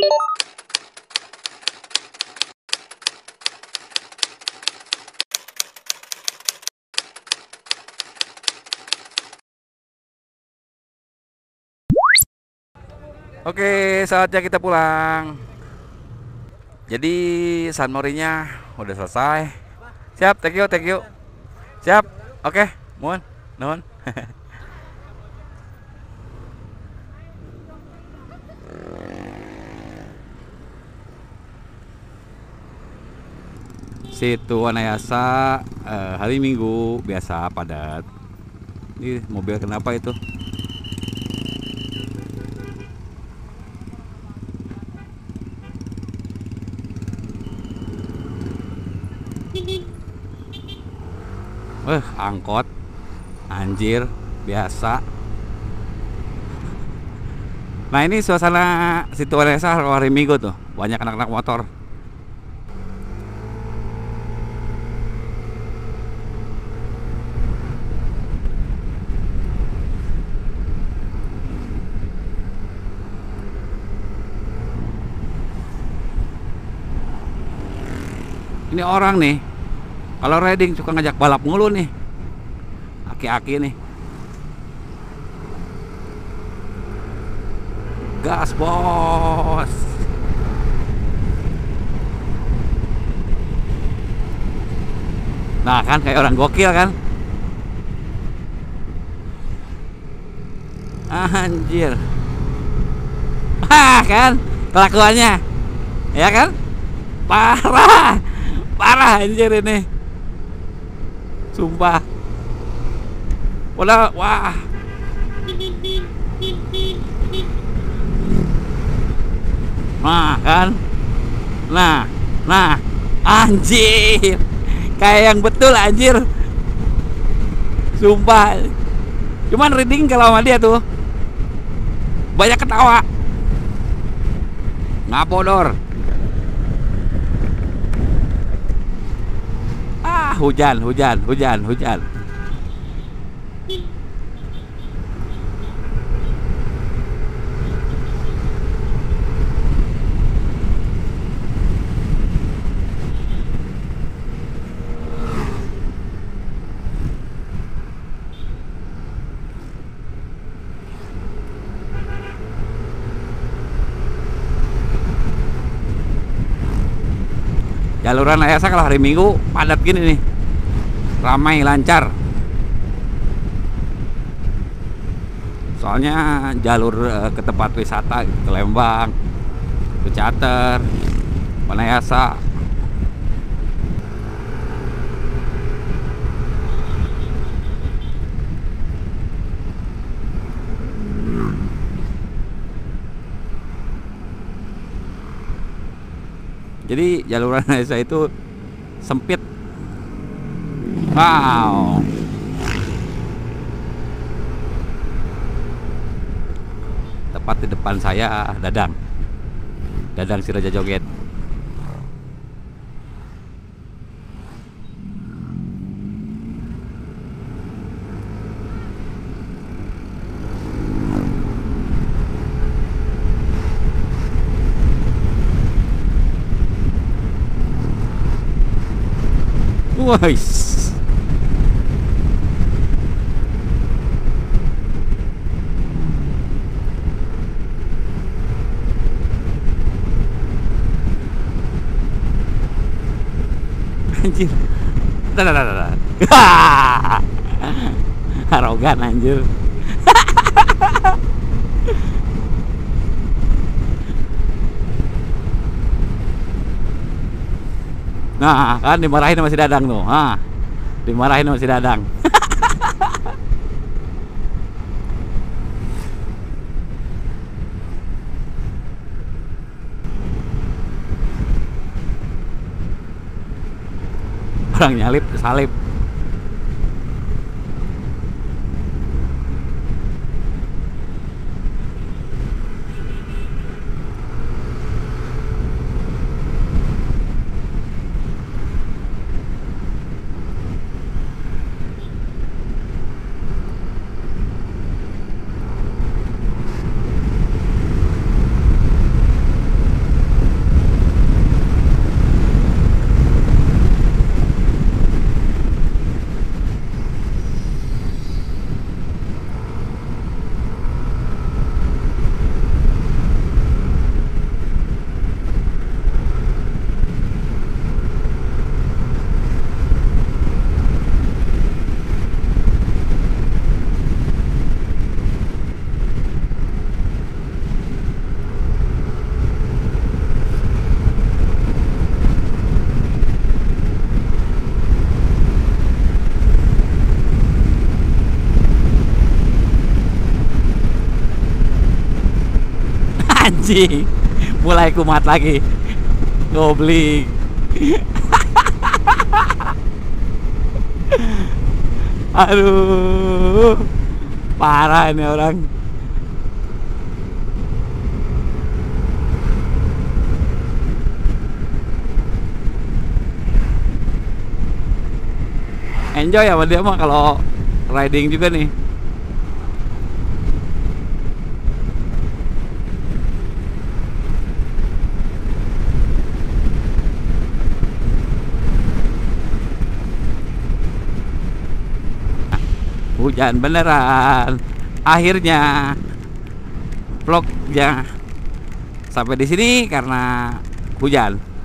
Oke, saatnya kita pulang. Jadi San Morinya udah selesai. Siap, thank you, thank you. Siap, oke, mohon, nuhun. Situ Wanayasa hari Minggu biasa padat. Ini mobil kenapa itu? Angkot, anjir, biasa. Nah ini suasana Situ Wanayasa hari Minggu tuh, banyak anak-anak motor. Ini orang nih, kalau riding suka ngajak balap mulu nih, aki-aki nih. Gas bos. Nah kan kayak orang gokil kan. Anjir. Kan kelakuannya, ya kan? Parah, parah anjir ini. Sumpah. Udah, wah. Nah kan. Nah, anjir. Kayak yang betul anjir. Sumpah. Cuman reading kalau sama dia tuh banyak ketawa. Ngabodor. Hujan. Jaluran Ayasa kalau hari Minggu padat gini nih, ramai lancar. Soalnya jalur ke tempat wisata ke Lembang, ke Cater, Wanayasa. Jadi jaluran Ayasa itu sempit. Wow. Tepat di depan saya Dadang si Raja Joget. Wais. Anjir. Arogan anjir. Nah kan dimarahin sama si Dadang tuh. Dimarahin sama si Dadang. Orang nyalip salip. Anjing, mulai kumat lagi. Goblik. Aduh, parah ini orang. Enjoy ya dia mah kalau riding juga nih. Hujan beneran. Akhirnya vlognya sampai di sini karena hujan.